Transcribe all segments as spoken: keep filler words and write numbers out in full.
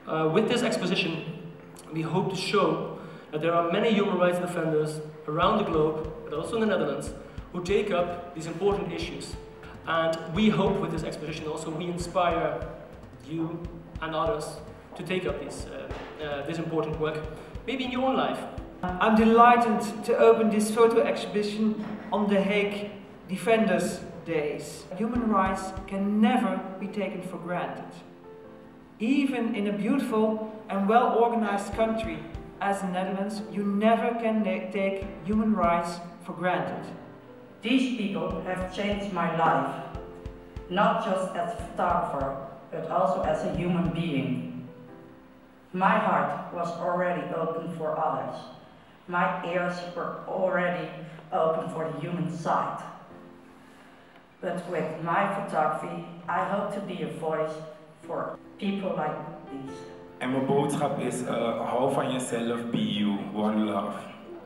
Uh, with this exposition, we hope to show that there are many human rights defenders around the globe, but also in the Netherlands, who take up these important issues. And we hope with this exposition also we inspire you and others to take up this, uh, uh, this important work, maybe in your own life. I'm delighted to open this photo exhibition on The Hague Defenders Days. Human rights can never be taken for granted. Even in a beautiful and well-organized country as the Netherlands, you never can take human rights for granted. These people have changed my life, not just as a photographer, but also as a human being. My heart was already open for others. My ears were already open for the human side. But with my photography, I hope to be a voice for people like these. En mijn boodschap is, uh, hou van jezelf, be you, one love.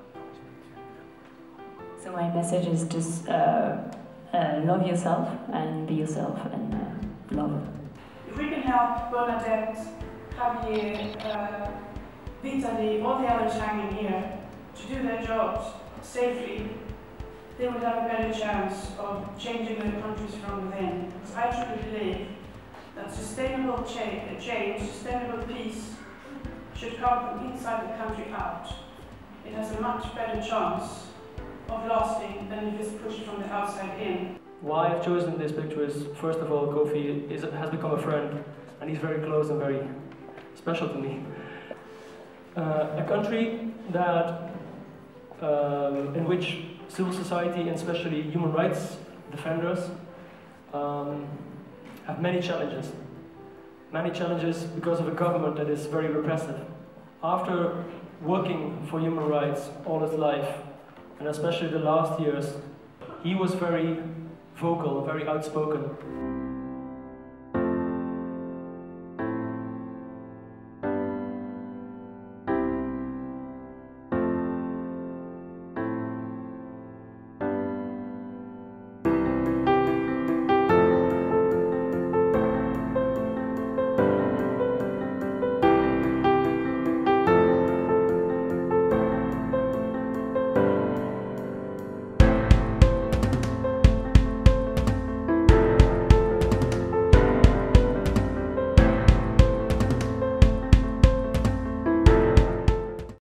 So my message is just uh, uh, love yourself and be yourself and uh, love. If we can help Bernadette, Javier, uh, Vitaly, all the others hanging here to do their jobs safely, they would have a better chance of changing their countries from within. Because I truly believe that sustainable cha change, sustainable peace, should come from inside the country out. It has a much better chance of lasting than if it's pushed from the outside in. Why I've chosen this picture is, first of all, Kofi is, has become a friend, and he's very close and very special to me. Uh, a country that, um, in which civil society and especially human rights defenders um, have many challenges. Many challenges because of a government that is very repressive. After working for human rights all his life, and especially the last years, he was very vocal, very outspoken.